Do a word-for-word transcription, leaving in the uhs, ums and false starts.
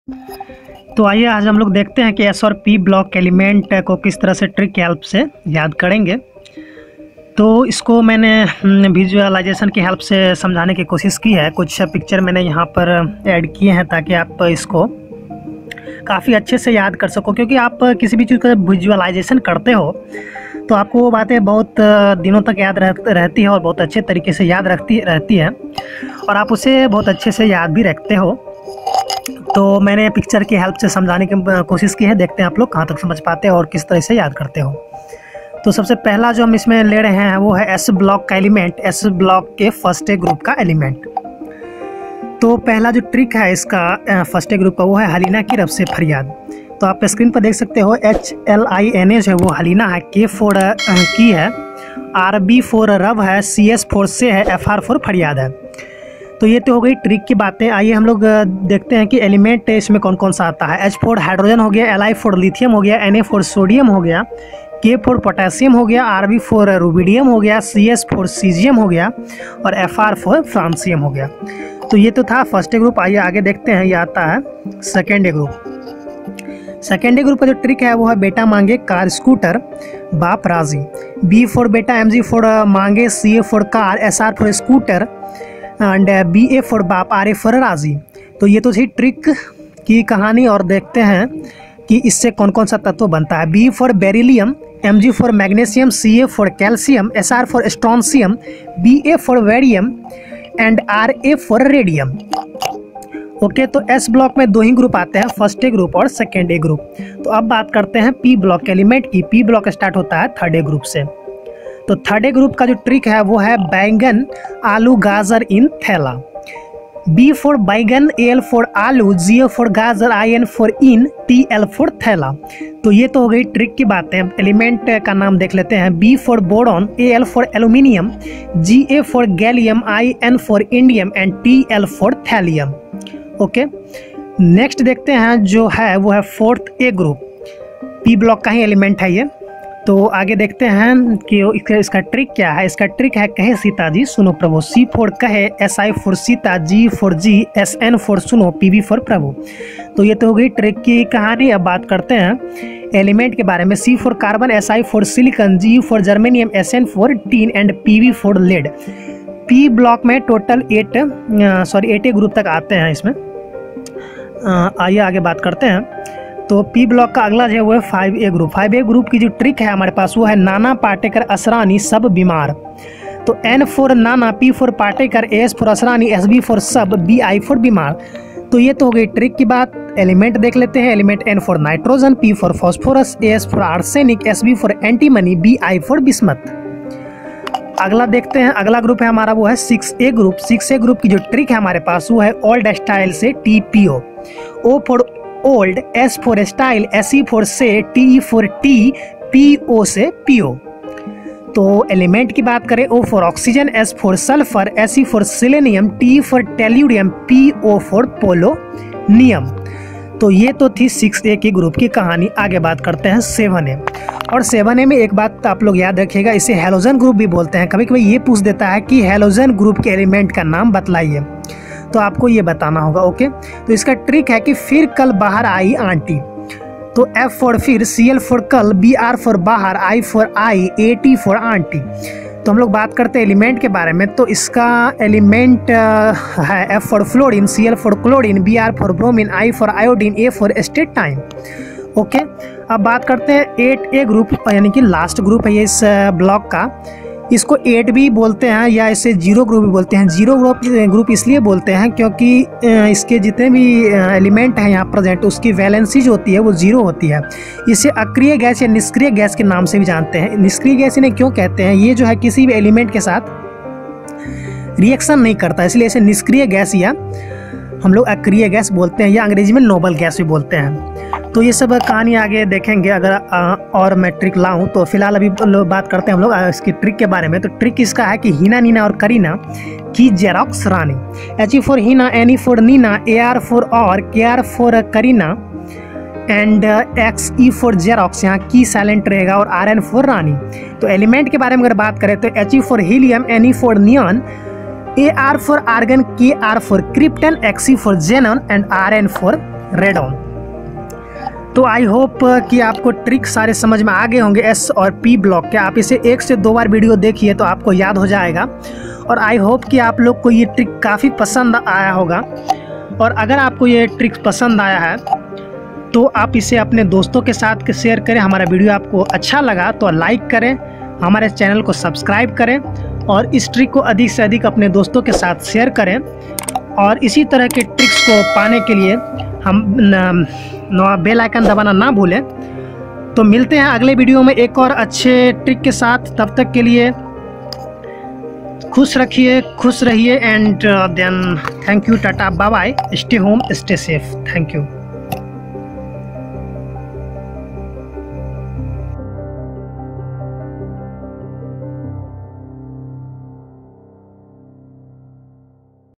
तो आइए आज हम लोग देखते हैं कि एस और पी ब्लॉक एलिमेंट को किस तरह से ट्रिक की हेल्प से याद करेंगे। तो इसको मैंने विजुअलाइजेशन की हेल्प से समझाने की कोशिश की है। कुछ पिक्चर मैंने यहाँ पर ऐड किए हैं ताकि आप इसको काफ़ी अच्छे से याद कर सको, क्योंकि आप किसी भी चीज़ का विजुअलाइजेशन करते हो तो आपको वो बातें बहुत दिनों तक याद रह, रहती है और बहुत अच्छे तरीके से याद रखती रहती है और आप उसे बहुत अच्छे से याद भी रखते हो। तो मैंने पिक्चर की हेल्प से समझाने की कोशिश की है। देखते हैं आप लोग कहाँ तक समझ पाते हैं और किस तरह से याद करते हो। तो सबसे पहला जो हम इसमें ले रहे हैं वो है एस ब्लॉक का एलिमेंट, एस ब्लॉक के फर्स्ट ए ग्रुप का एलिमेंट। तो पहला जो ट्रिक है इसका फर्स्ट ए ग्रुप का वो है हलीना की रब से फरियाद। तो आप स्क्रीन पर देख सकते हो H L I N A जो है वो हलीना है, के फोर की है, आर बी फोर रब है, सी एस फोर से है, एफ आर फोर फरियाद है। तो ये तो हो गई ट्रिक की बातें। आइए हम लोग देखते हैं कि एलिमेंट इसमें कौन कौन सा आता है। एच फोर हाइड्रोजन हो गया, एल आई फोर लिथियम हो गया, एन ए फोर सोडियम हो गया, के फोर पोटेशियम हो गया, आर बी फोर रुबिडियम हो गया, सी एस फोर सीजियम हो गया और एफ आर फोर फ्रांसियम हो गया। तो ये तो था फर्स्ट ए ग्रुप। आइए आगे देखते हैं, ये आता है second A group. Second A group का जो ट्रिक है वो है बेटा मांगे कार स्कूटर बाप राजी। बी फोर बेटा, एम जी फोर मांगे, C A for car, S R for scooter and B A for बाप, आर ए फोर राजी। तो ये तो थी ट्रिक की कहानी और देखते हैं कि इससे कौन कौन सा तत्व बनता है। B for beryllium, M G for magnesium, C A for calcium, S R for strontium, B A for barium and R A for radium. Okay, तो एस ब्लॉक में दो ही ग्रुप आते हैं, फर्स्ट ए ग्रुप और second A group. तो अब बात करते हैं पी ब्लॉक एलिमेंट की। पी ब्लॉक स्टार्ट होता है थर्ड ए ग्रुप से। तो थर्ड ए ग्रुप का जो ट्रिक है वो है बैंगन आलू गाजर इन थैला। बी फोर बैंगन, ए एल फोर आलू, जी ए फोर गाजर, I N for in, T L for थैला। तो ये तो हो गई ट्रिक की बातें। एलिमेंट का नाम देख लेते हैं। B for boron, A L for aluminium, G A for gallium, I N for indium and T L for thallium. Okay, next देखते हैं जो है वो है fourth A group. P block का ही एलिमेंट है ये। तो आगे देखते हैं कि इसका ट्रिक क्या है। इसका ट्रिक है कहे सीता जी सुनो प्रभु। सी फोर कहे, S I for Sita, G for ji, S N for सुनो, पी बी फोर प्रभु। तो ये तो हो गई ट्रिक की कहानी। अब बात करते हैं एलिमेंट के बारे में। C for carbon, S I for silicon, G for germanium, S N for tin and P B for lead. P block में total eight sorry eight A group तक आते हैं इसमें। आइए आगे बात करते हैं। तो पी ब्लॉक का अगला जो है वो है five A group. Five A group की जो ट्रिक है हमारे पास वो है नाना पाटेकर असरानी सब बीमार। तो N for Nana, P for Patekar, S for Asrani, S B for सब, बी आई फोर बीमार। तो ये तो हो गई ट्रिक की बात। एलिमेंट देख लेते हैं। Element N for nitrogen, P for phosphorus, S for arsenic, S B for antimony, B I for bismuth. अगला देखते हैं। अगला ग्रुप है हमारा वो है six A group. Six A group की जो ट्रिक है हमारे पास वो है ओल्ड स्टाइल से T P O. O for old, S for style, S E for से, T E for T, P O से पी ओ। तो एलिमेंट की बात करें, O for oxygen, S for sulphur, S E for selenium, T for tellurium, P O for polonium. तो ये तो थी सिक्स ए की ग्रुप की कहानी। आगे बात करते हैं सेवन ए। और सेवन ए में एक बात आप लोग याद रखिएगा, इसे हैलोजन ग्रुप भी बोलते हैं। कभी कभी ये पूछ देता है कि हैलोजन ग्रुप के एलिमेंट का नाम बतलाइए, तो आपको ये बताना होगा। ओके, तो इसका ट्रिक है कि फिर कल बाहर आई आंटी। तो एफ फॉर फिर, सी एल फॉर कल, बी आर फॉर बाहर, आई फॉर आई, ए टी फॉर आंटी। तो हम लोग बात करते हैं एलिमेंट के बारे में। तो इसका एलिमेंट है F for fluorine, C L for chlorine, B R for bromine, I for iodine, A for astatine. Okay, अब बात करते हैं एट ए ग्रुप, यानी कि लास्ट ग्रुप है ये इस ब्लॉक का। इसको एट भी बोलते हैं या इसे जीरो ग्रुप भी बोलते हैं। जीरो ग्रुप ग्रुप इसलिए बोलते हैं क्योंकि इसके जितने भी एलिमेंट हैं यहाँ प्रेजेंट उसकी वैलेंसी जो होती है वो जीरो होती है। इसे अक्रिय गैस या निष्क्रिय गैस के नाम से भी जानते हैं। निष्क्रिय गैस इन्हें क्यों कहते हैं, ये जो है किसी भी एलिमेंट के साथ रिएक्शन नहीं करता, इसलिए इसे निष्क्रिय गैस या हम लोग अक्रिय गैस बोलते हैं, या अंग्रेजी में नोबल गैस भी बोलते हैं। तो ये सब कहानी आगे देखेंगे अगर आ, और मैं ट्रिक लाऊं। तो फिलहाल अभी बात करते हैं हम लोग इसकी ट्रिक के बारे में। तो ट्रिक इसका है कि हीना, नीना और करीना की जेरोक्स रानी। H E for Heena, N E for Neena, A R for और, K R for Kareena and X E for xerox, यहाँ की साइलेंट रहेगा, और आर एन फोर रानी। तो एलिमेंट के बारे में अगर बात करें तो H E for helium, N E for neon, A R for argon, K R for krypton, X E for xenon and R N for radon. तो आई होप कि आपको ट्रिक सारे समझ में आ गए होंगे एस और पी ब्लॉक के। आप इसे एक से दो बार वीडियो देखिए तो आपको याद हो जाएगा। और आई होप कि आप लोग को ये ट्रिक काफ़ी पसंद आया होगा। और अगर आपको ये ट्रिक पसंद आया है तो आप इसे अपने दोस्तों के साथ शेयर करें। हमारा वीडियो आपको अच्छा लगा तो लाइक करें, हमारे चैनल को सब्सक्राइब करें और इस ट्रिक को अधिक से अधिक अपने दोस्तों के साथ शेयर करें। और इसी तरह के ट्रिक्स को पाने के लिए हम बेल आइकन दबाना ना भूलें। तो मिलते हैं अगले वीडियो में एक और अच्छे ट्रिक के साथ। तब तक के लिए खुश रखिए, खुश रहिए and then thank you, tata, bye bye, stay home, stay safe, thank you.